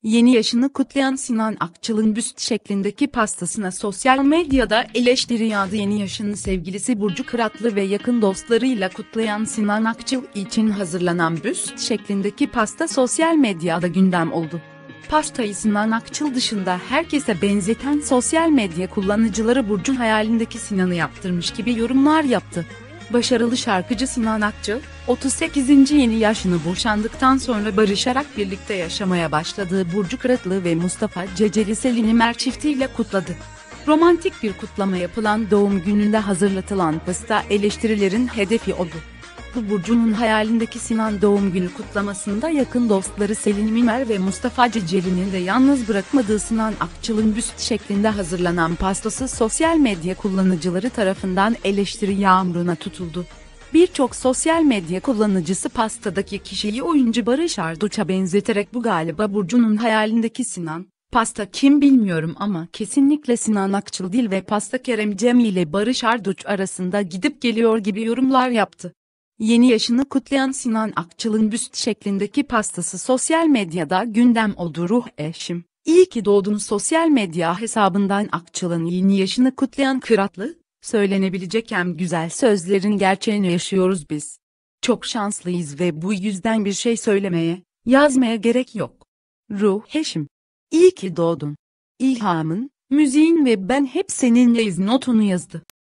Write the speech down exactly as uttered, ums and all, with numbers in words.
Yeni yaşını kutlayan Sinan Akçıl'ın büst şeklindeki pastasına sosyal medyada eleştiri yağdı. Yeni yaşını sevgilisi Burcu Kıratlı ve yakın dostlarıyla kutlayan Sinan Akçıl için hazırlanan büst şeklindeki pasta sosyal medyada gündem oldu. Pastayı Sinan Akçıl dışında herkese benzeten sosyal medya kullanıcıları Burcu hayalindeki Sinan'ı yaptırmış gibi yorumlar yaptı. Başarılı şarkıcı Sinan Akçıl, otuz sekizinci yeni yaşını boşandıktan sonra barışarak birlikte yaşamaya başladığı Burcu Kıratlı ve Mustafa Ceceli Selinimer çiftiyle kutladı. Romantik bir kutlama yapılan doğum gününde hazırlatılan pasta eleştirilerin hedefi oldu. Bu Burcu'nun hayalindeki Sinan doğum günü kutlamasında yakın dostları Selin Mimer ve Mustafa Ceceli'nin de yalnız bırakmadığı Sinan Akçıl'ın büst şeklinde hazırlanan pastası sosyal medya kullanıcıları tarafından eleştiri yağmuruna tutuldu. Birçok sosyal medya kullanıcısı pastadaki kişiyi oyuncu Barış Arduç'a benzeterek bu galiba Burcu'nun hayalindeki Sinan, pasta kim bilmiyorum ama kesinlikle Sinan Akçıl değil ve pasta Kerem Cem ile Barış Arduç arasında gidip geliyor gibi yorumlar yaptı. Yeni yaşını kutlayan Sinan Akçıl'ın büst şeklindeki pastası sosyal medyada gündem oldu. Ruh eşim, iyi ki doğdun sosyal medya hesabından Akçıl'ın yeni yaşını kutlayan Kıratlı, söylenebilecek en güzel sözlerin gerçeğini yaşıyoruz biz. Çok şanslıyız ve bu yüzden bir şey söylemeye, yazmaya gerek yok. Ruh eşim, iyi ki doğdun. İlhamın, müziğin ve ben hep seninleyiz notunu yazdı.